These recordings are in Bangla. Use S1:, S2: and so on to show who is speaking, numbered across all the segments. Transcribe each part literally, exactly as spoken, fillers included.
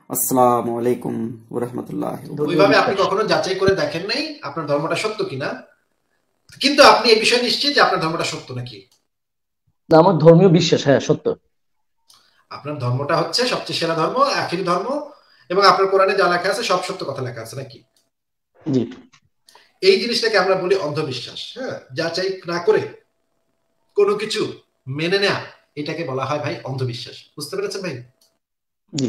S1: আসসালামু আলাইকুম ওয়া রাহমাতুল্লাহি ওয়া
S2: ওইভাবে
S1: বারাকাতুহু।
S2: আপনি কখনো যাচাই করে দেখেন নাই আপনার ধর্মটা সত্য কিনা, কিন্তু আপনি এই বিষয়ে নিশ্চিত যে আপনার ধর্মটা সত্য নাকি?
S3: না, আমার ধর্মীয় বিশ্বাস, হ্যাঁ, সত্য।
S2: আপনার ধর্মটা হচ্ছে সবচেয়ে সেরা ধর্ম, আখিরি ধর্ম, এবং আপনার কোরআনে যা লেখা আছে সব সত্য কথা লেখা আছে নাকি?
S3: জি।
S2: এই জিনিসটাকে আমরা বলি অন্ধবিশ্বাস। হ্যাঁ, যাচাই না করে কোনো কিছু মেনে নেয়া, এটাকে বলা হয় ভাই অন্ধবিশ্বাস। বুঝতে পেরেছেন ভাই?
S3: জি।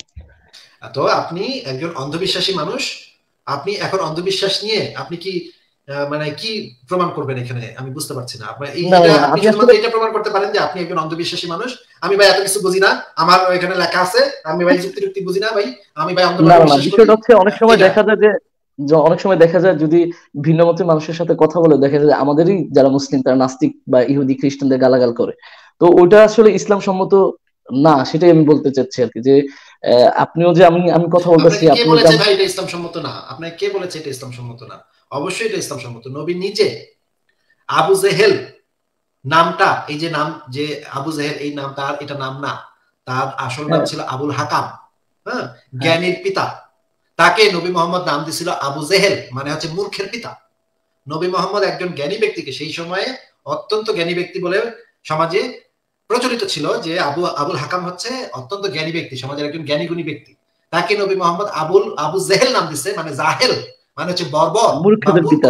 S2: তো আপনি একজন অন্ধবিশ্বাসী মানুষ, আপনি এখন অন্ধবিশ্বাস নিয়ে আপনি কি আহ, মানে কি প্রমাণ করবেন এখানে? আমি বুঝতে পারছি না। আপনার এই
S3: না,
S2: এটা
S3: না,
S2: আপনি
S3: আমি
S2: শুধুমাত্র
S3: আসলে
S2: এটা প্রমাণ করতে পারেন যে আপনি একজন অন্ধবিশ্বাসী মানুষ। আমি ভাই এত কিছু বুঝি না, আমার এখানে লেখা আছে, আমি ভাই যুক্তি যুক্তি বুঝি না ভাই, আমি ভাই
S3: না,
S2: অন্ধভাবে
S3: না, না,
S2: বিশ্বাস করি।
S3: বিষয়টা হচ্ছে অনেক সময়
S2: এটা
S3: দেখা যায় যে যে অনেক সময় দেখা যায় যদি ভিন্ন মতের মানুষের সাথে কথা বলে দেখা যায় যে আমাদেরই যারা মুসলিম তারা নাস্তিক বা ইহুদি খ্রিস্টানদের গালাগাল করে। তো ওইটা আসলে ইসলাম সম্মত না, সেটাই আমি বলতে চাচ্ছি আর কি। যে আহ, আপনিও যে আমি আমি কথা বলতেছি,
S2: আপনাকে কে
S3: আপনিও যে
S2: বলেছে
S3: আম-
S2: ভাই এটা ইসলাম সম্মত না? আপনাকে কে বলেছে এটা ইসলাম সম্মত না? অবশ্যই এটা ইসলাম সম্মত। নবী নিজে আবু জেহেল নামটা, এই যে নাম, যে আবু জেহেল, এই নাম তার, এটা নাম না, তার আসল নাম
S3: হ্যাঁ,
S2: ছিল আবুল হাকাম। হ্যাঁ,
S3: হ্যাঁ,
S2: জ্ঞানীর পিতা। তাকে নবী মোহাম্মদ নাম দিছিল আবু জেহেল, মানে হচ্ছে মূর্খের পিতা। নবী মোহাম্মদ একজন জ্ঞানী ব্যক্তিকে, সেই সময়ে অত্যন্ত জ্ঞানী ব্যক্তি বলে সমাজে প্রচলিত ছিল যে আবু আবুল হাকাম হচ্ছে অত্যন্ত জ্ঞানী ব্যক্তি, সমাজের একজন জ্ঞানী গুণী ব্যক্তি। তাকে নবী মোহাম্মদ আবুল আবু জেহেল নাম দিচ্ছে, মানে জাহেল, মানে হচ্ছে বর্বর বা
S3: মূর্খদের
S2: মূর্খ।
S3: পিতা।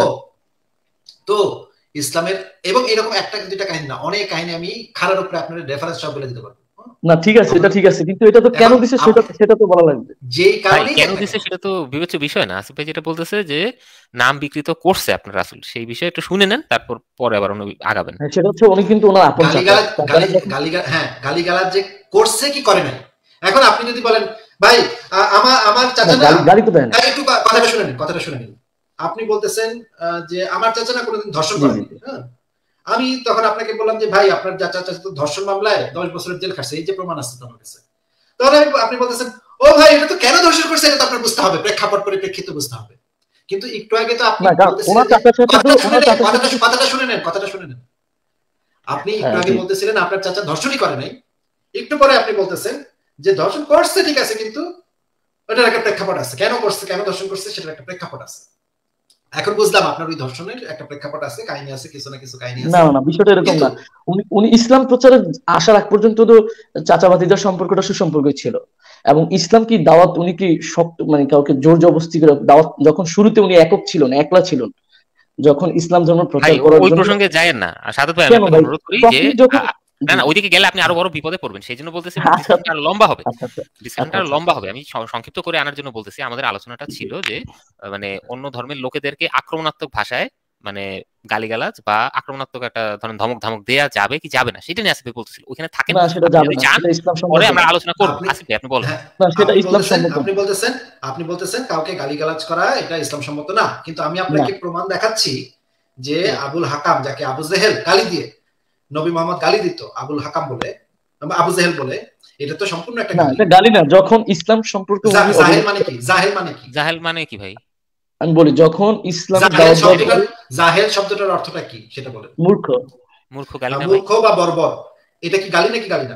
S2: তো ইসলামের, এবং এরকম একটা দুইটা কাহিনী না, অনেক কাহিনী আমি খারাপ উপরে আপনার রেফারেন্স সব বলে দিতে পারবো।
S3: না, ঠিক আছে, এটা ঠিক আছে, কিন্তু এটা তো কেন
S2: এখন
S3: দিছে সেটা সেটা তো বলা লাগবে।
S2: যেই
S4: ভাই
S2: কারণেই
S4: কেন
S2: দেখেন,
S4: দিছে সেটা তো বিবেচ্য বিষয় না। আসিফ ভাই যেটা বলতেছে যে নাম বিকৃত করছে আপনার রাসূল, সেই বিষয়ে একটু শুনে নেন, তারপর পরে আবার অন্য আগাবেন।
S3: হ্যাঁ, সেটা হচ্ছে উনি কিন্তু ওনার আপন চাচা
S2: গালিগালাজ
S3: চাচারা
S2: গালি
S3: যখন
S2: গালিগাল হ্যাঁ গালিগালাজ যে করছে কি করে নাই। এখন আপনি যদি বলেন ভাই আ- আমার আমার
S3: না,
S2: চাচা না,
S3: গালি গালি তো দেয় না।
S2: হ্যাঁ, একটু ক- কথাটা শুনে নিন, কথাটা শুনে নিন। আপনি বলতেছেন আহ, যে আমার চাচা না কোনোদিন ধর্ষণ
S3: জি, জি,
S2: করেনি। হ্যাঁ, আমি তখন আপনাকে বললাম যে ভাই আপনার চাচা চাচা তো ধর্ষণ মামলায় দশ বছরের জেল খাটছে, এই যে প্রমাণ আছে তো আমার কাছে। তাহলে আমি- আপনি বলতেছেন ও ভাই এটা তো কেন ধর্ষণ করছে, এটা তো আপনার বুঝতে হবে, প্রেক্ষাপট পরিপ্রেক্ষিত বুঝতে হবে। কিন্তু একটু আগে তো আপনি
S3: না, কারণ
S2: বলতেছিলেন
S3: ওনার
S2: যে
S3: চাচার সাথে তো
S2: কথাটা শুনে
S3: ওনার
S2: নেন,
S3: চাচার
S2: কথাটা
S3: সাথে তো
S2: কথাটা শুনে নেন, কথাটা শুনে নেন। আপনি একটু
S3: হ্যাঁ,
S2: আগে
S3: জি।
S2: বলতেছিলেন আপনার চাচা ধর্ষণই করে নাই, একটু পরে আপনি বলতেছেন যে ধর্ষণ করছে, ঠিক আছে, কিন্তু ওটার একটা প্রেক্ষাপট আছে, কেন করছে, কেন ধর্ষণ করছে সেটার একটা প্রেক্ষাপট আছে। এখন বুঝলাম আপনার ওই ধর্ষণের একটা প্রেক্ষাপট আছে, কাহিনী আছে, কিছু না কিছু কাহিনী
S3: না,
S2: আছে।
S3: না, না, বিষয়টা এরকম
S2: কিন্তু
S3: না। উনি উনি ইসলাম প্রচারে আসার আগ পর্যন্ত তো চাচা ভাতিজার সম্পর্কটা সুসম্পর্ক ছিল। এবং ইসলাম কি দাওয়াত, উনি কি শক্ত মানে কাউকে জোর জবরদস্তি করে দাওয়াত, যখন শুরুতে উনি একক ছিলেন, একলা ছিলেন, যখন ইসলাম ধর্ম
S4: ভাই
S3: প্রচার
S4: ও-
S3: করার
S4: ওই
S3: জন্য।
S4: প্রসঙ্গে যায়েন না। আর সাদত ভাই আমি
S3: কেন
S4: আপনাকে
S3: ভাই?
S4: অনুরোধ করি যে
S3: তখন যখন
S4: আ- না
S3: জি,
S4: না, ওইদিকে গেলে আপনি আরো বড় বিপদে পড়বেন, সেই জন্য বলতেছি। এবং
S3: আচ্ছা,
S4: ডিসকাশনটা আরো লম্বা হবে,
S3: আচ্ছা, আচ্ছা,
S4: ডিসকাশনটা
S3: আচ্ছা,
S4: আরো
S3: আচ্ছা,
S4: লম্বা হবে। আমি স- সংক্ষিপ্ত করে আনার জন্য বলতেছি, আমাদের আলোচনাটা
S3: জি,
S4: ছিল যে আহ, মানে অন্য ধর্মের লোকেদেরকে আক্রমণাত্মক ভাষায় মানে গালিগালাজ বা আক্রমণাত্মক একটা ধরেন ধমক ধমক দেয়া যাবে কি যাবে না, সেটা নিয়ে আসিফ ভাই বলতেছিল। ওইখানে থাকেন,
S3: না, সেটা
S4: আপনি
S3: যাবে
S4: যদি
S3: না,
S4: চান
S3: সেটা ইসলাম
S4: পরে
S3: সম্মত
S4: আমরা
S3: না।
S4: আলোচনা করবো।
S2: আপনি,
S4: আসিফ ভাই আপনি বলেন।
S2: হ্যাঁ,
S3: না, সেটা
S2: আপনি
S3: ইসলাম
S2: বলতেছেন
S3: সম্মত
S2: আপনি
S3: না।
S2: বলতেছেন আপনি বলতেছেন কাউকে গালিগালাজ করা এটা ইসলাম সম্মত না, কিন্তু আমি
S3: না,
S2: আপনাকে প্রমাণ দেখাচ্ছি যে
S3: হুম,
S2: আবুল হাকাম, যাকে আবু জেহেল গালি দিয়ে, নবী মোহাম্মদ গালি দিত আবুল হাকাম বলে, আবু জেহেল বলে, এটা তো সম্পূর্ণ একটা
S3: না,
S2: গালি।
S3: এটা গালি না। যখন ইসলাম সম্পর্কে উনি
S2: জা- জাহেল
S3: অবগত
S2: মানে কি?
S3: করেন,
S2: জাহেল মানে কি?
S4: জাহেল মানে কি ভাই?
S3: আমি বলি, যখন ইসলামের
S2: জাহেল
S3: দাওয়াত দেওয়ার
S2: শব্দটার
S3: পরে
S2: জাহেল শব্দটার অর্থটা কি সেটা বলেন।
S3: মূর্খ।
S4: মূর্খ গালি
S2: আহ,
S4: না ভাই?
S2: মূর্খ বা বর্বর, এটা কি গালি নাকি গালি না?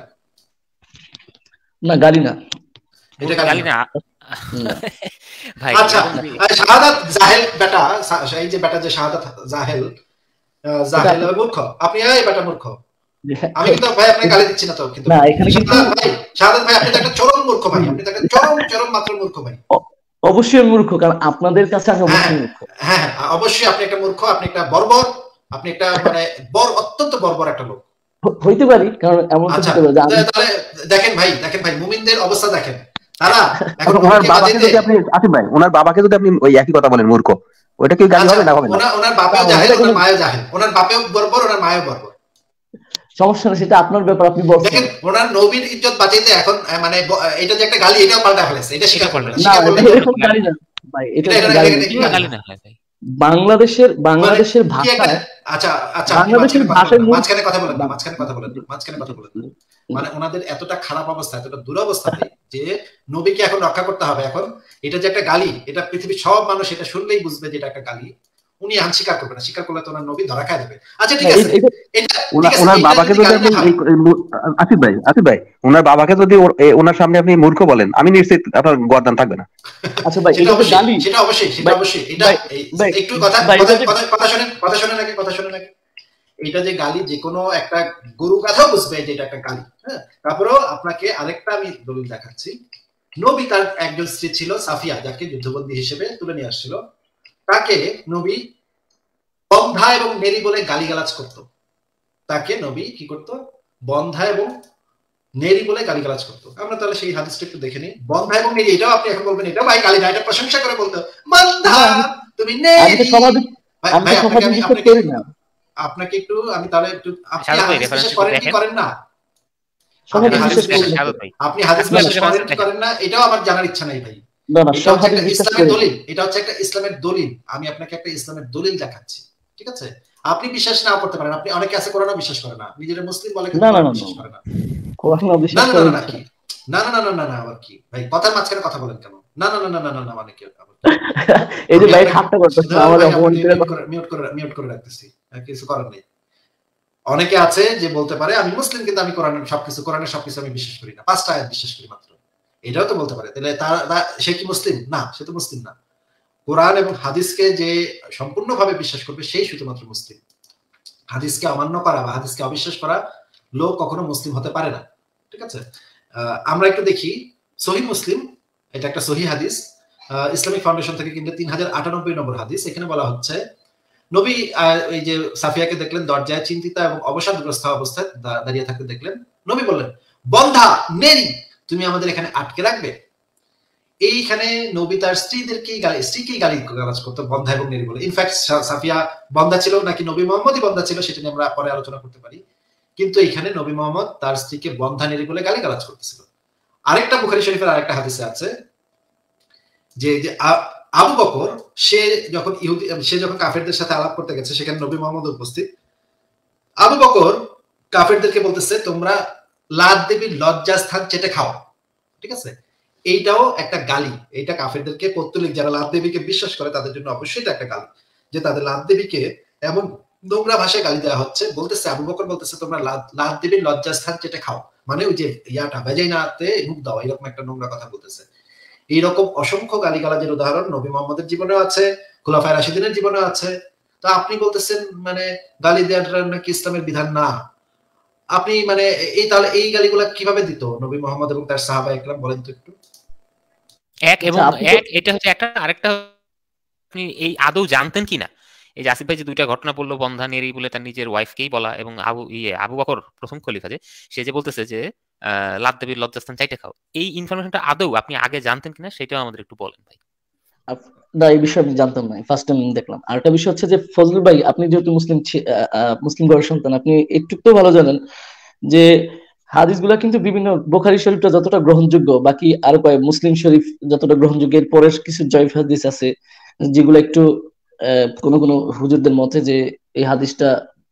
S3: না, গালি না।
S2: এটা
S4: মূর্খ
S2: গালি
S4: গালি
S2: না।
S4: না।
S3: না,
S4: ভাই
S2: আচ্ছা,
S4: এরকম
S3: না,
S4: কি?
S2: আহ, শাহাদাত জাহেল বেটা, সা- এই যে বেটা যে শাহাদাত জাহেল, আহ,
S3: এটা
S2: জাহেল মূর্খ, আপনি এই বেটা মূর্খ। আমি
S3: আপনি
S2: কিন্তু ভাই আপনাকে গালি দিচ্ছি না তো, কিন্তু
S3: না, এখানে কিন্তু
S2: শাহাদাত ভাই, শাহাদাত ভাই আপনি তো একটা চরম মূর্খ ভাই, আপনি তো একটা চরম চরম মাত্র মূর্খ ভাই।
S3: অ- অবশ্যই মূর্খ, কারণ আপনাদের কাছে আমি
S2: হ্যাঁ
S3: অবশ্যই মূর্খ।
S2: হ্যাঁ হ্যাঁ, অবশ্যই আপনি একটা মূর্খ, আপনি একটা বর্বর, আপনি একটা মানে বর অত্যন্ত বর্বর একটা লোক।
S3: হ- হইতে পারি, কারণ এমন তো
S2: আচ্ছা,
S3: হতে পারে যে আমি
S2: তাহলে দেখেন ভাই, দেখেন ভাই, মুমিনদের অবস্থা দেখেন, তারা এখন
S5: এখন ওনার
S2: নবীকে
S5: বাবাকে
S2: বাঁচাইতে,
S5: যদি আপনি আসিফ ভাই, ওনার বাবাকে যদি আপনি ওই একই কথা বলেন মূর্খ, ওইটা কি গালি
S2: আচ্ছা,
S5: হবে না হবে না?
S2: ওনার ওনার
S3: না,
S2: বাপেও
S3: না,
S2: জাহেল,
S3: এটা কোনো
S2: ওনার মায়েও জাহেল, ওনার বাপেও বর্বর, ওনার মায়েও বর্বর।
S3: সমস্যা না, সেটা আপনার ব্যাপার, আপনি বলছেন।
S2: দেখেন ওনার নবীর ইজ্জত বাঁচাইতে এখন আহ, মানে ব- এটা যে একটা গালি, এটাও পাল্টা ফেলেছে, এটা স্বীকার
S4: এটা
S2: করবে না,
S4: পাল্টা
S3: না,
S2: স্বীকার
S3: এটা
S2: করলে
S4: এটা
S2: তো
S3: এরকম
S4: গালি
S3: গালি
S4: না।
S3: না ভাই, এটা
S2: এটা
S3: কোনো
S2: এটা
S3: গালি
S2: এটা
S3: না।
S2: কি
S4: কিভাবে
S2: গালি
S4: গালি
S2: না?
S4: না হয় ভাই?
S3: বাংলাদেশের
S2: মানে
S3: বাংলাদেশের
S2: কি একটা,
S3: ভাষায়
S2: আচ্ছা আচ্ছা আপনি
S3: বাংলাদেশের
S2: মাঝখানে কথা বলেন না,
S3: ভাষায়
S2: মাঝখানে কথা বলেন না, মাঝখানে কথা বলেন না, মাঝখানে কথা
S3: মূল-
S2: বলেন না। মানে ওনাদের এতটা খারাপ অবস্থা, এতটা দুরবস্থা ভাই, যে নবীকে এখন রক্ষা করতে হবে। এখন এটা যে একটা গালি, এটা পৃথিবীর সব মানুষ এটা শুনলেই বুঝবে যে এটা একটা গালি। উনি এখন স্বীকার করবে না, স্বীকার করলে তো ওনার নবী ধরা খায় যাবে। আচ্ছা ঠিক
S3: না,
S2: আছে,
S3: এই- এটা
S2: এটা ঠিক
S5: ওনার
S2: আছে,
S5: ওনার
S2: এটা
S5: বাবাকে
S2: যদি
S5: যদি
S2: গালি
S5: আপনি
S2: না হয়,
S5: এই- এই মু- আসিফ ভাই আসিফ ভাই ওনার বাবাকে যদি ওর- এ, ওনার সামনে আপনি মূর্খ বলেন, আমি নিশ্চিত আপনার গর্দান থাকবে না।
S3: আচ্ছা ভাই,
S2: সেটা
S3: এটা তো
S2: অবশ্যই
S3: গালি
S2: সেটা অবশ্যই সেটা
S3: ভাই।
S2: অবশ্যই এটা
S3: ভাই
S2: এই-
S3: ভাই
S2: একটু কথা
S3: ভাই,
S2: কথা
S3: এটা যে-
S2: কথা- কথা শোনেন কথা শোনেন আগে কথা শোনেন আগে এটা যে গালি, যে কোনো একটা গরু গাধাও বুঝবে যে এটা একটা গালি। হ্যাঁ, তারপরেও আপনাকে আরেকটা আমি দলিল দেখাচ্ছি। নবী তার একজন স্ত্রী ছিল সাফিয়া, যাকে যুদ্ধবন্দী হিসেবে তুলে নিয়ে আসছিল। তাকে নবী বন্ধা এবং নেরি বলে গালিগালাজ করত। তাকে নবী কি করত? বন্ধা এবং নেরি বলে গালিগালাজ করতো। আমরা তাহলে সেই হাদিসটা একটু দেখে নিই। বন্ধা এবং নেরি, এটাও আপনি এখন বলবেন এটা ভাই গালি না, এটা প্রশংসা করে বলতো বন্ধা তুমি
S3: আমি
S2: নেরি।
S3: তো সমাজে
S2: ভাই
S3: আমি তো
S2: ভাই, আপনাকে
S3: সমাজে
S2: আমি
S3: বিশ্বাস
S2: আপনাকে
S3: করি না।
S2: আপনাকে একটু আমি তাহলে একটু আপনি
S4: শাহাদ ভাই,
S2: হাদিস
S4: reference
S2: বিশ্বাস
S4: একটু
S2: করেন কি
S4: দেখেন।
S2: করেন না?
S3: সমাজে
S2: আপনি হাদিস
S3: বিশ্বাস করি
S2: বিশ্বাস-
S3: না।
S4: শাহাদ ভাই,
S2: আপনি হাদিস
S4: আপনি
S2: বিশ্বাস
S4: reference
S2: করেন কি
S4: দেখেন।
S2: করেন না এটাও আমার জানার ইচ্ছা নাই ভাই।
S3: না না,
S2: এটা
S3: সব
S2: হচ্ছে
S3: হাদিস
S2: একটা
S3: বিশ্বাস
S2: ইসলামের
S3: করি না।
S2: দলিল, এটা হচ্ছে একটা ইসলামের দলিল। আমি আপনাকে একটা ইসলামের দলিল দেখাচ্ছি, ঠিক আছে? আপনি বিশ্বাস নাও করতে পারেন, আপনি অনেকে আছে কোরআনও বিশ্বাস করে না, নিজেরা মুসলিম বলে কিন্তু
S3: না, না,
S2: কোরআন
S3: না,
S2: বিশ্বাস
S3: না।
S2: করে না।
S3: কোরআন
S2: না
S3: বিশ্বাস
S2: না
S3: করি
S2: না
S3: না।
S2: না কি না না না না না না আবার কি ভাই, কথার মাঝখানে কথা বলেন কেন? না না না না না না না মানে কি আবার কি?
S3: এই যে
S2: আমি
S3: ভাই
S2: আপনাকে-
S3: ঠাট্টা করতেছে,
S2: না,
S3: আমাদের
S2: ভাই,
S3: অপমান
S2: আপনাকে
S3: করে
S2: মিউট করে মিউট করে মিউট করে রাখতেছি, আর কিছু করার নেই। অনেকে আছে যে বলতে পারে আমি মুসলিম কিন্তু আমি কোরআনের সবকিছু কোরআনের সবকিছু আমি বিশ্বাস করি না, পাঁচটা আয়াত বিশ্বাস করি মাত্র, এটাও তো বলতে পারে। তাহলে তার তা- সে কি মুসলিম? না, সে তো মুসলিম না। কোরআন এবং হাদিসকে যে সম্পূর্ণভাবে বিশ্বাস করবে সেই শুধুমাত্র মুসলিম। হাদিসকে অমান্য করা বা হাদিসকে অবিশ্বাস করা লোক কখনো মুসলিম হতে পারে না, ঠিক আছে? আহ, আমরা একটু দেখি সহিহ মুসলিম, এটা একটা সহিহ হাদিস, আহ, ইসলামিক ফাউন্ডেশন থেকে কিন্তু তিন হাজার আটানব্বই নম্বর হাদিস। এখানে বলা হচ্ছে নবী আহ, এই যে সাফিয়াকে দেখলেন দরজায় চিন্তিত এবং অবসাদগ্রস্ত অবস্থায় দা- দাঁড়িয়ে থাকতে দেখলেন। নবী বললেন, বন্ধা নেরি তুমি আমাদের এখানে আটকে রাখবে? এইখানে নবী তার স্ত্রীদেরকেই গালি স্ত্রীকেই গালি গালাজ করতো বন্ধা এবং নেরি বলে। ইনফ্যাক্ট সাফিয়া বন্ধা ছিল নাকি নবী মোহাম্মদই বন্ধা ছিল সেটা নিয়ে আমরা পরে আলোচনা করতে পারি, কিন্তু এখানে নবী মোহাম্মদ তার স্ত্রীকে বন্ধা নেরি বলে গালি গালাজ করতেছিল। আরেকটা বুখারী শরীফের আরেকটা হাদিসে আছে যে যে আ- আবু বকর সে যখন ইহুদি সে যখন কাফেরদের সাথে আলাপ করতে গেছে, সেখানে নবী মোহাম্মদ উপস্থিত। আবু বকর কাফেরদেরকে বলতেছে তোমরা লাত দেবীর লজ্জাস্থান চেটে খাও, ঠিক আছে? এইটাও একটা গালি। এইটা কাফেরদেরকে, পৌত্তলিক যারা লাত দেবীকে বিশ্বাস করে তাদের জন্য অবশ্যই এটা একটা গালি, যে তাদের লাত দেবীকে এমন নোংরা ভাষায় গালি দেওয়া হচ্ছে। বলতেছে আবু বকর বলতেছে তোমরা লাত লাত দেবীর লজ্জাস্থান চেটে খাও, মানে ওই যে ইয়াটা ভেজাইনাতে মুখ দাও, এরকম একটা নোংরা কথা বলতেছে। এইরকম অসংখ্য গালিগালাজের উদাহরণ নবী মোহাম্মদের জীবনেও আছে, খুলাফায়ে রাশিদিনের জীবনেও আছে। তো আপনি বলতেছেন মানে গালি দেওয়াটা নাকি ইসলামের বিধান না। আপনি মানে এই তাহলে এই গালিগুলা কিভাবে দিত নবী মোহাম্মদ এবং তার সাহাবা একরাম, বলেন তো একটু।
S4: এক এবং
S3: আচ্ছা, আপনি তো-
S4: এক এটা হচ্ছে একটা, আরেকটা আপনি এই আদৌ জানতেন কিনা? এই যে আসিফ ভাই যে দুইটা ঘটনা বললো, বন্ধা নেরি বলে তার নিজের ওয়াইফকেই বলা, এবং আবু ইয়ে আবু বকর প্রথম খলিফা যে সে যে বলতেছে যে আহ লাত দেবীর লজ্জাস্থান চাইতে খাও, এই ইনফরমেশনটা আদৌ আপনি আগে জানতেন কিনা সেটাও আমাদের একটু বলেন ভাই।
S3: আপ- না, এই বিষয়ে আমি জানতাম না, ফার্স্ট টাইম দেখলাম। আর একটা বিষয় হচ্ছে যে ফজল ভাই, আপনি যেহেতু মুসলিম ছি- আহ, আহ, মুসলিম ঘরের সন্তান, আপনি একটু তো ভালো জানেন যে হাদিসগুলা কিন্তু বিভিন্ন, বুখারী শরীফটা যতটা গ্রহণযোগ্য, বাকি আরো কয়েক মুসলিম শরীফ যতটা গ্রহণযোগ্য, এর পরের কিছু জয়ীফ হাদিস আছে যেগুলো একটু আহ, কোনো কোনো হুজুরদের মতে যে এই হাদিসটা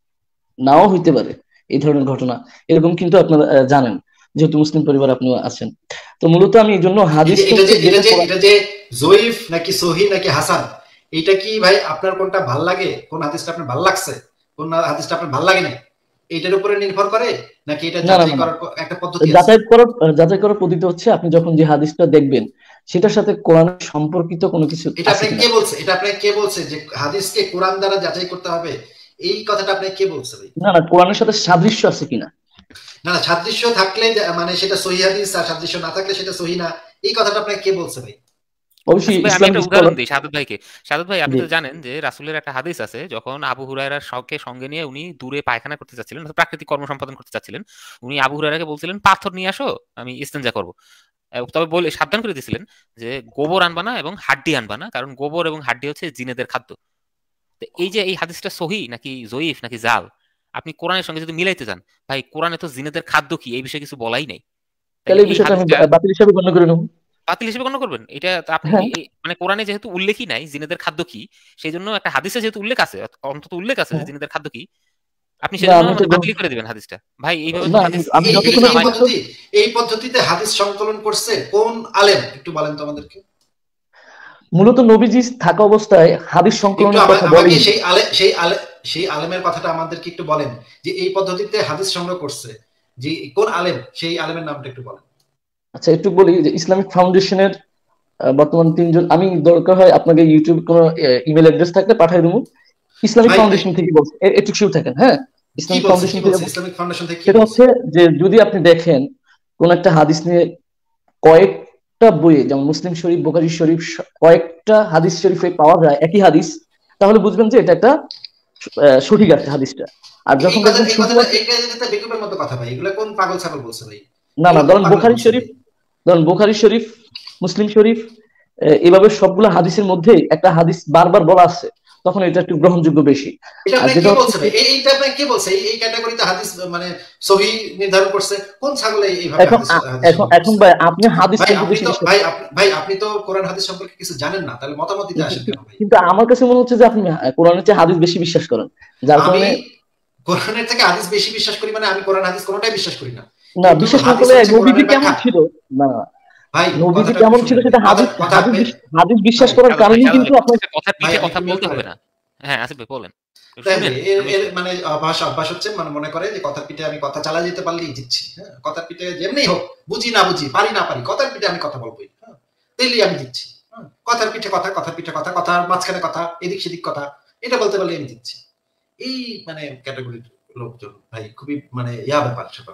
S3: নাও হইতে পারে, এই ধরনের ঘটনা এরকম কিন্তু আপনারা আহ, জানেন, যেহেতু মুসলিম পরিবার আপনিও আছেন। তো মূলত আমি এই জন্য
S2: এই
S3: হাদিস
S2: যে- এটা যে এটা যে এটা যে জয়ীফ নাকি সহি নাকি হাসান, এটা কি ভাই আপনার কোনটা ভাল লাগে? কোন হাদিসটা আপনার ভাল লাগছে, কোন হাদিসটা আপনার ভাল লাগে না, এটার উপরে নির্ভর করে নাকি এটা
S3: না, না,
S2: যাচাই
S3: না, না।
S2: করার ক- একটা পদ্ধতি আছে?
S3: যাচাই করার যাচাই করার পদ্ধতি হচ্ছে আপনি যখন যে হাদিসটা দেখবেন সেটার সাথে কোরআনের সম্পর্কিত কোনো কিছু
S2: এটা
S3: আছে
S2: আপনাকে
S3: কিনা।
S2: কে বলছে? এটা আপনাকে কে বলছে যে হাদিসকে কোরআন দ্বারা যাচাই করতে হবে? এই কথাটা আপনাকে কে বলছে ভাই?
S3: না না, কোরআনের সাথে সাদৃশ্য আছে কিনা।
S2: না না, সাদৃশ্য থাকলে যে- মানে সেটা সহি হাদিস, আর সাদৃশ্য না থাকলে সেটা সহি না, এই কথাটা আপনাকে কে বলছে ভাই?
S3: অবশ্যই
S4: আসিফ ভাই, আমি
S3: ইসলামিক
S4: একটা উদাহরণ
S3: স্কলার।
S4: দিই সাদত ভাইকে। সাদত ভাই, আপনি
S3: জি।
S4: তো জানেন যে রাসূলের একটা হাদিস আছে, যখন আবু হুরায়রার শখকে সঙ্গে নিয়ে উনি দূরে পায়খানা করতে চাচ্ছিলেন, অর্থাৎ প্রাকৃতিক কর্ম সম্পাদন করতে চাচ্ছিলেন, উনি আবু হুরায়রাকে বলছিলেন পাথর নিয়ে আসো, আমি ইস্তেঞ্জা করব। আহ, তবে বলে সাবধান করে দিয়েছিলেন যে গোবর আনবা না এবং হাড্ডি আনবা না, কারণ গোবর এবং হাড্ডি হচ্ছে জিনেদের খাদ্য। তো এই যে এই হাদিসটা সহি নাকি জয়ীফ নাকি জাল, আপনি কোরআনের সঙ্গে যদি মিলাইতে যান, ভাই কোরআনে তো জিনেদের খাদ্য কি এই বিষয়ে কিছু বলাই নাই। তাহলে
S3: তাহলে এই
S4: এই
S3: বিষয়টা আমি
S4: হাদিসটা
S3: বা- বাতিল হিসাবে গণ্য করে নেব।
S4: বাতিল হিসেবে গণ্য করবেন? এটা তো আপনি
S3: হ্যাঁ।
S4: এই- এই- মানে কোরআনে যেহেতু উল্লেখই নাই জিনেদের খাদ্য কি, সেই জন্য একটা হাদিসে যেহেতু উল্লেখ আছে, অন্তত উল্লেখ আছে যে
S3: হ্যাঁ।
S4: জিনেদের খাদ্য কি, আপনি
S3: না,
S4: সেজন্য
S3: আমি
S4: মানে
S3: এটা
S4: বাতিল করে দিবেন হাদিসটা। ভাই এইভাবে তো
S3: না,
S4: হাদিস
S3: আমি আমি
S2: এই- এই-
S3: যতক্ষণ
S2: এই
S3: পর্যন্ত
S2: পদ্ধতি এই পদ্ধতিতে হাদিস সংকলন করছে কোন আলেম একটু বলেন তো আমাদেরকে।
S3: মূলত নবীজি থাকা অবস্থায় হাদিস
S2: একটু
S3: সংকলনের
S2: আমা-
S3: কথা
S2: আমাকে
S3: বলেন।
S2: সেই আলে সেই আলে সেই আলেমের কথাটা আমাদেরকে একটু বলেন, যে এই পদ্ধতিতে হাদিস সংগ্রহ করছে, যে কোন আলেম, সেই আলেমের নামটা একটু বলেন।
S3: আচ্ছা একটু বলি যে ইসলামিক ফাউন্ডেশনের আহ, বর্তমান তিনজন, আমি দরকার হয় আপনাকে ইউটিউব কোনো ইমেল অ্যাড্রেস থাকলে পাঠিয়ে দেবো, ইসলামিক
S2: ভাই
S3: ফাউন্ডেশন থেকে বলছে, এ- একটু শিওর থাকেন, হ্যাঁ
S2: কি
S3: ইসলামিক
S2: বলছে, কি
S3: ফাউন্ডেশন থেকে
S2: বলছে
S3: বলছে।
S2: ইসলামিক ফাউন্ডেশন থেকে কি
S3: সেটা
S2: বলছে?
S3: হচ্ছে যে যদি আপনি দেখেন কোন একটা হাদিস নিয়ে কয়েকটা বইয়ে, যেমন মুসলিম শরীফ, বুখারী শরীফ, স- কয়েকটা হাদিস শরীফে পাওয়া যায় একই হাদিস, তাহলে বুঝবেন যে এটা একটা আহ, সঠিক আছে হাদিসটা। আর
S2: এই
S3: যখন
S2: কথা
S3: দেখবেন
S2: এই
S3: শুধু,
S2: কথাটা এইটা যেটা বেকুবের মতো কথা ভাই, এগুলো কোন পাগল ছাগল বলছে ভাই?
S3: না না
S2: এগুলো কোন
S3: ধরেন
S2: পাগল
S3: বুখারী
S2: বলছে
S3: শরীফ,
S2: ভাই?
S3: ধরেন বুখারী শরীফ, মুসলিম শরীফ, আহ, এভাবে সবগুলো হাদিসের মধ্যে একটা হাদিস বারবার বলা আছে, তখন এটা একটু গ্রহণযোগ্য বেশি।
S2: এটা
S3: আর
S2: আপনি
S3: যেটা
S2: কে
S3: হচ্ছে
S2: বলছে ভাই? এই এইটা আপনি কে বলছে? এই এই ক্যাটাগরিতে হাদিস মানে সহি নির্ধারণ করছে কোন ছাগলে এইভাবে
S3: এখন
S2: হাদিস
S3: আ-
S2: হাদিস
S3: এখন
S2: সংগ্রহ
S3: এখন
S2: করছে?
S3: ভাই আপনি হাদিস
S2: ভাই
S3: কিন্তু
S2: আপনি
S3: বেশি
S2: তো
S3: বিশ্বাস
S2: ভাই
S3: করেন।
S2: আপনি ভাই আপনি তো কোরআন হাদিস সম্পর্কে কিছু জানেন না, তাহলে মতামত দিতে
S3: কিন্তু
S2: আসেন কেন ভাই?
S3: কিন্তু আমার কাছে মনে হচ্ছে যে আপনি কোরআনের চেয়ে হাদিস বেশি বিশ্বাস করেন, যার
S2: আমি
S3: কারণে।
S2: কোরআনের থেকে হাদিস বেশি বিশ্বাস করি মানে আমি কোরআন হাদিস কোনোটাই বিশ্বাস করি না,
S3: না
S2: কিন্তু
S3: বিশ্বাস না
S2: হাদিস
S3: করলে
S2: হচ্ছে
S3: নবীজি
S2: কোরআনের
S3: কেমন
S2: ব্যাখ্যা।
S3: ছিল, না
S2: ভাই
S3: নবীজি
S2: কথাটা একটু
S3: কেমন ছিল
S2: শুনেন ভাই,
S3: সেটা
S2: কথা
S3: হাদিস
S2: কথা
S3: হাদিস
S2: ভাই
S3: বিশ- হাদিস বিশ্বাস
S2: ভাই
S3: করার
S4: সাদা ভাই
S3: কারণেই
S4: সাদা
S3: কিন্তু
S4: ভাই
S3: আপনার।
S4: প্রত্যেকটা কথার
S2: ভাই
S4: পিঠে
S2: আপনি
S4: কথা
S2: একটু
S4: বলতে
S2: বিরক্ত
S4: হবে
S2: করেন।
S4: না। হ্যাঁ আসিফ ভাই বলেন,
S2: তাই
S4: শুনেন
S2: ভাই, এর
S4: আমি
S2: এর মানে অভ্যাস অভ্যাস হচ্ছে, মানে মনে করে যে কথার পিঠে আমি কথা চালা যেতে পারলেই জিতছি। হ্যাঁ, কথার পিঠে যেমনি হোক, বুঝি না বুঝি, পারি না পারি, কথার পিঠে আমি কথা বলবোই। হ্যাঁ, তাইলেই আমি জিতছি। হ্যাঁ, কথার পিঠে কথা, কথার পিঠে কথা, কথার মাঝখানে কথা, এদিক সেদিক কথা, এটা বলতে পারলে আমি জিতছি। এই মানে ক্যাটাগরির লোকজন ভাই খুবই মানে ইয়া ব্যাপার স্যাপার।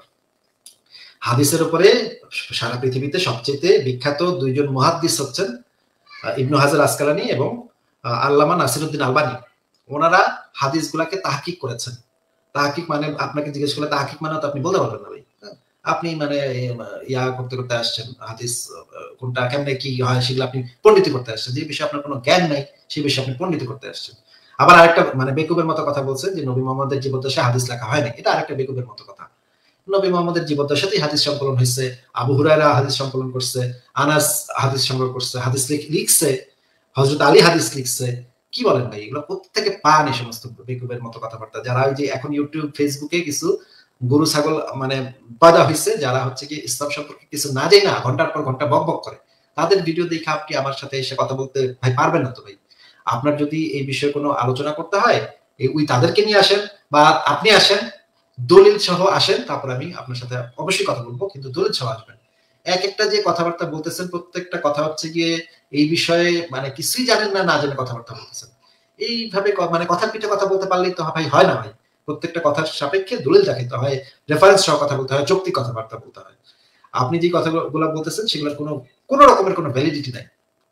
S2: হাদিসের উপরে সারা পৃথিবীতে সবচেয়ে বিখ্যাত দুইজন মুহাদ্দিস হচ্ছেন আহ, ইবনু হাজার আসকালানি এবং আহ, আল্লামা নাসিরউদ্দিন আলবানী। ওনারা হাদিসগুলাকে তাহকিক করেছেন। তাহকিক মানে আপনাকে জিজ্ঞেস করলে তাহকিক মানে তো আপনি বলতে পারবেন না ভাই। হ্যাঁ, আপনি মানে আহ, ইয়া করতে করতে আসছেন, হাদিস আহ, কোনটা কেমনে কি হয় সেগুলো আপনি পণ্ডিতি করতে আসছেন। যে বিষয়ে আপনার কোনো জ্ঞান নাই সেই বিষয়ে আপনি পণ্ডিতি করতে আসছেন। আবার আরেকটা মানে বেকুবের মতো কথা বলছেন যে নবী মোহাম্মদের জীবদ্দশায় হাদিস লেখা হয় না, এটা আরেকটা বেকুবের মতো কথা। নবী মোহাম্মদের জীবদ্দশাতেই হাদিস সংকলন হয়েছে, আবু হুরায়রা হাদিস সংকলন করছে, আনাস হাদিস সংগ্রহ করছে, হাদিস লিখ- লিখছে, হযরত আলী হাদিস লিখছে। কি বলেন ভাই, এগুলো প্রত্যেকে পান এই সমস্ত বেকুবের মতো কথাবার্তা, যারা ওই যে এখন ইউটিউব ফেসবুকে কিছু গরু ছাগল মানে পয়দা হয়েছে, যারা হচ্ছে কি ইসলাম সম্পর্কে কিছু না জানে না, ঘন্টার পর ঘন্টা বক বক করে, তাদের ভিডিও দেখে আপনি আমার সাথে এসে কথা বলতে ভাই পারবেন না তো ভাই। আপনার যদি এই বিষয়ে কোনো আলোচনা করতে হয়, এই ওই তাদেরকে নিয়ে আসেন, বা আপনি আসেন, দলিল সহ আসেন, তারপর আমি আপনার সাথে অবশ্যই কথা বলবো, কিন্তু দলিল সহ আসবেন। এক একটা যে কথাবার্তা বলতেছেন, প্রত্যেকটা কথা হচ্ছে গিয়ে এই বিষয়ে মানে কিছুই জানেন না, না জেনে কথাবার্তা বলতেছেন। এইভাবে ক- মানে কথার পিঠে কথা বলতে পারলেই তো ভাই হয় না ভাই। প্রত্যেকটা কথার সাপেক্ষে দলিল দেখাইতে হয়, রেফারেন্স সহ কথা বলতে হয়, যৌক্তিক কথাবার্তা বলতে হয়। আপনি যে কথাগুলো বলতেছেন সেগুলোর কোনো কোনো রকমের কোনো ভ্যালিডিটি নাই।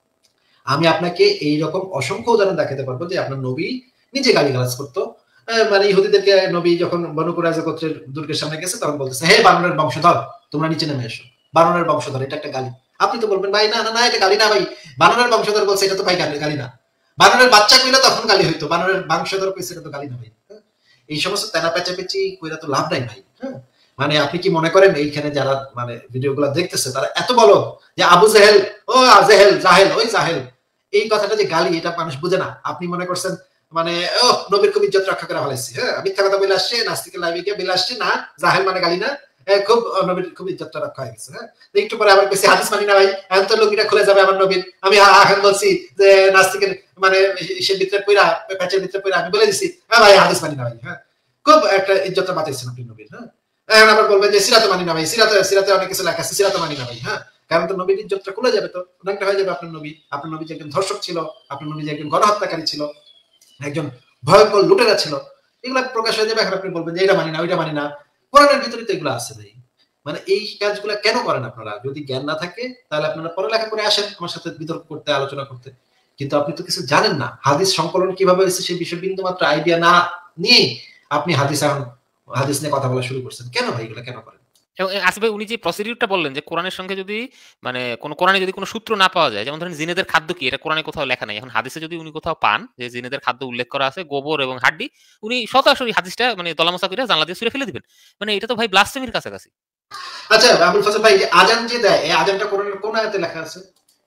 S2: আমি আপনাকে এইরকম অসংখ্য উদাহরণ দেখাতে পারবো যে আপনার নবী নিজে গালিগালাজ করতো। আহ, মানে ইহুদিদেরকে নবী যখন বনু কুরাইজা গোত্রের দুর্গের সামনে গেছে তখন বলতেছে, হে বানরের বংশধর, তোমরা নিচে নেমে এসো। বানরের বংশধর, এটা একটা গালি। আপনি তো বলবেন ভাই না না না এটা গালি না ভাই, বানরের বংশধর বলছে, এটা তো ভাই গালি গালি না। বানরের বাচ্চা কইলে তখন গালি হইতো, বানরের বংশধর কইছে, এটা তো গালি না ভাই। হ্যাঁ? এই সমস্ত তেনা পেঁচাপেচি কইরা তো লাভ নাই ভাই। হ্যাঁ, মানে আপনি কি মনে করেন এইখানে যারা মানে ভিডিওগুলো দেখতেছে তারা এত বলো যে আবু জেহেল, ও জেহেল, জাহেল, ওই জাহেল, এই কথাটা যে গালি, এটা মানুষ বুঝে না। আপনি মনে করছেন মানে ও নবীর খুব ইজ্জত রক্ষা করে ফেলাইছি। হ্যাঁ, মিথ্যা কথা বলে আসছে, নাস্তিকের লাইভে গিয়ে বলে আসছে না জাহেল মানে গালি না, এ, খুব আহ, নবীর খুব ইজ্জতটা রক্ষা হয়ে গেছে। হ্যাঁ, তো একটু পরে আবার কইছি হাদিস মানি না ভাই, এখন তো লুঙ্গিটা খুলে যাবে আমার নবীর। আমি হা- এখন বলছি যে নাস্তিকের মানে সে ভিতরে পইরা, প্যাচের ভিতরে পইরা আমি বলে দিছি হ্যাঁ ভাই হাদিস মানি না ভাই। হ্যাঁ, খুব একটা ইজ্জতটা বাঁচাইছেন আপনি নবীর। হ্যাঁ, এখন আবার বলবেন যে সিরাতে মানি না ভাই, সিরাতে সিরাতে অনেক কিছু লেখা আছে, সিরাতে মানি না ভাই। হ্যাঁ, কারণ তো নবীর ইজ্জতটা খুলে যাবে, তো অনেকটা হয়ে যাবে আপনার নবী। আপনার নবী যে একজন ধর্ষক ছিল, আপনার নবী যে একজন গণহত্যাকারী ছিল, একজন ভয়ঙ্কর লুটেরা ছিল, এগুলা প্রকাশ হয়ে যাবে। এখন আপনি বলবেন যে এটা মানি না, ওইটা মানি না। কোরআনের ভিতরে তো এগুলো আছে ভাই। মানে এই কাজগুলা কেন করেন আপনারা? যদি জ্ঞান না থাকে তাহলে আপনারা পড়ালেখা করে আসেন আমার সাথে বিতর্ক করতে, আলোচনা করতে। কিন্তু আপনি তো কিছু জানেন না, হাদিস সংকলন কিভাবে হয়েছে সেই বিষয়ে বিন্দু মাত্র আইডিয়া না নিয়ে আপনি হাদিস এখন হাদিস নিয়ে কথা বলা শুরু করছেন। কেন ভাই এগুলো কেন করেন?
S4: এবং আসিফ ভাই উনি যে প্রসিডিউরটা বললেন যে কোরআনের সঙ্গে যদি মানে কোন কোরআনে যদি কোনো সূত্র না পাওয়া যায়, যেমন ধরেন জিনেদের খাদ্য কি, এটা কোরআনে কোথাও লেখা নাই, এখন হাদিসে যদি উনি কোথাও পান যে জিনেদের খাদ্য উল্লেখ করা আছে গোবর এবং হাড্ডি, উনি সরাসরি হাদিসটা মানে দলামসা করে জানলা দিয়ে ছুঁড়ে ফেলে দিবেন। মানে এটা তো ভাই ব্লাসফেমির কাছাকাছি।
S2: আচ্ছা আবুল ফাজল ভাই, যে আজান যে দেয়, এই আজানটা কোরআনের কোন আয়াতে লেখা আছে?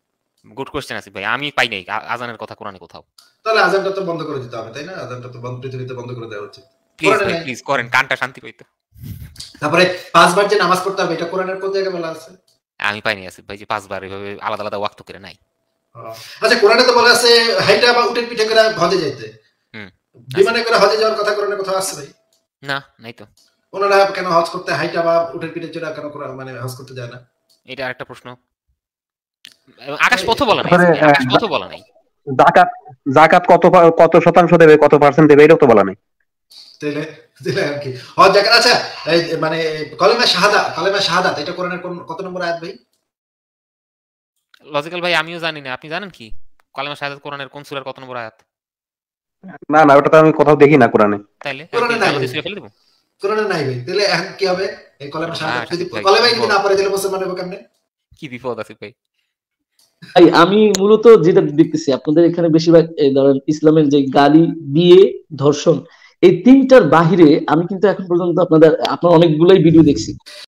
S4: গুড কোয়েশ্চেন আসিফ ভাই, আমি পাই নাই আ- আজানের কথা কোরআনে কোথাও।
S2: তাহলে আজানটা তো বন্ধ করে দিতে হবে, তাই না? আজানটা তো বন্ধ, পৃথিবীতে বন্ধ করে দেওয়া উচিত।
S4: প্লিজ
S2: কোরআনে
S4: ভাই
S2: নাই।
S4: প্লিজ করেন, কানটা শান্তি পাইতো।
S2: তারপরে পাঁচবার যে নামাজ পড়তে হবে, এটা কোরআনের কোন জায়গায় বলা আছে?
S4: আমি পাইনি আসিফ ভাই যে পাঁচবার এভাবে আলাদা আলাদা ওয়াক্ত করে নাই।
S2: ও আচ্ছা, কোরআনে তো বলা আছে হাইটা বা উটের পিঠে করে হজে যাইতে, বিমানে করে হজে যাওয়ার কথা কোরআনে কোথাও আছে ভাই?
S4: না, নাই তো।
S2: ওনারা কেন হজ করতে হাইটা বা উটের পিঠে চড়ে কেন মানে হজ করতে যায় না?
S4: এটা আরেকটা প্রশ্ন। আকাশ পথ বলা নাই, আকাশ পথ বলা নাই।
S5: যাকাত যাকাত কত কত শতাংশ দেবে, কত পার্সেন্ট দেবে, এটাও তো বলা নাই।
S2: তাহলে তাহলে আর কি হজ জাকাত। আচ্ছা, মানে কলেমা শাহাদাত, কলেমা শাহাদাত এটা কোরআনের কত নম্বর আয়াত ভাই?
S4: লজিক্যাল ভাই আমিও জানি না, আপনি জানেন কি কলেমা শাহাদাত কোরআনের কোন সূরার কত নম্বর আয়াত?
S5: না না, ওটা তো আমি কোথাও দেখি না কোরআনে।
S4: তাইলে
S2: কোরআনে নাই,
S4: ফেলে দেব?
S2: কোরআনে নাই ভাই। তাহলে এখন কি হবে? এই কলেমা শাহাদাত যদি কলেমা যদি না পড়ে তাহলে মুসলমান হবে কেমনে? কি বিপদ আছে ভাই?
S3: ভাই আমি মূলত যেটা দেখতেছি আপনাদের এখানে বেশিরভাগ ধরেন ইসলামের যে গালি, বিয়ে, ধর্ষণ, এই তিনটার বাহিরে আমি কিন্তু এখন পর্যন্ত আপনাদের আপনার অনেকগুলোই ভিডিও দেখছি।